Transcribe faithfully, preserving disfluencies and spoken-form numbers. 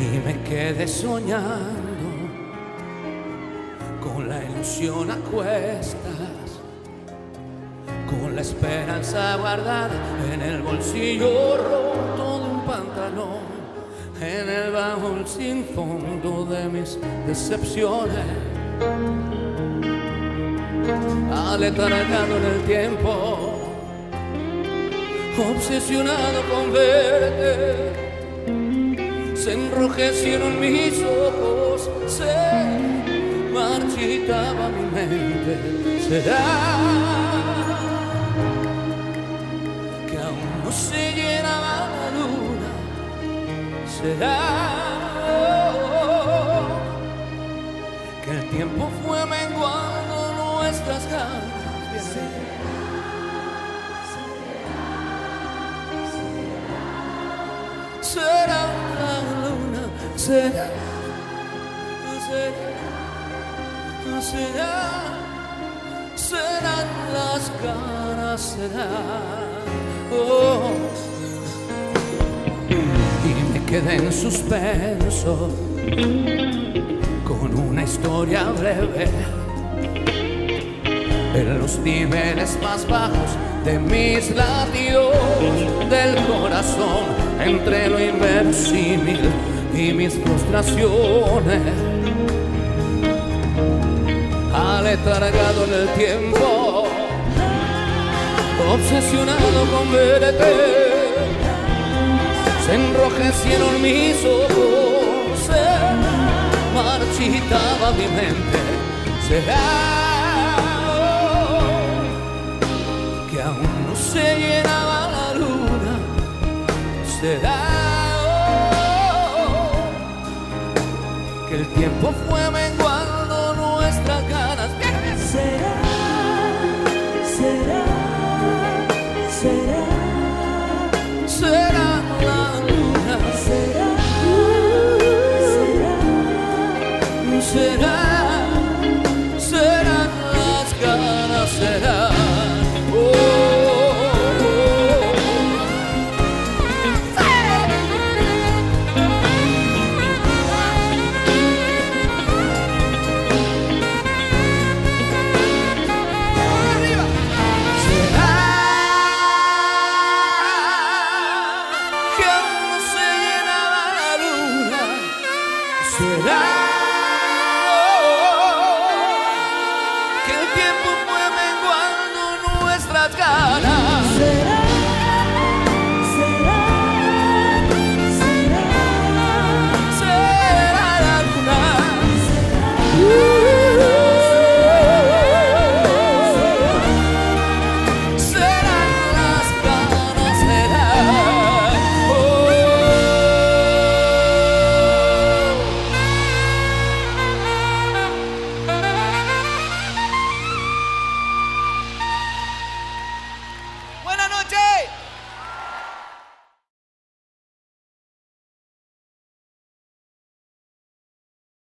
y me quedé soñando con la ilusión a cuestas, con la esperanza guardada en el bolsillo roto de un pantalón, en el baúl sin fondo de mis decepciones, aletargado en el tiempo, obsesionado con verte. Se enrojecieron mis ojos, se marchitaba mi mente. ¿Será que aún no se llenaba la luna? ¿Será que el tiempo fue menguando nuestras ganas? ¿Será la luna? ¿Será? ¿Será? ¿Será? ¿Serán las ganas? ¿Será? Oh. Y me quedé en suspenso con una historia breve en los niveles más bajos de mis latidos del corazón, entre lo inverosímil y mis frustraciones, aletargado en el tiempo, obsesionado con verte. Se enrojecieron mis ojos, se marchitaba mi mente. ¿Será que aún no se llenaba la luna? ¿Será que el tiempo fue menguando nuestras ganas? ¿Será? ¿Será? ¿Será? ¿Será la luna? ¿Será? ¿Será? ¿Será? ¿Serán las ganas? ¿Será? ¿Será?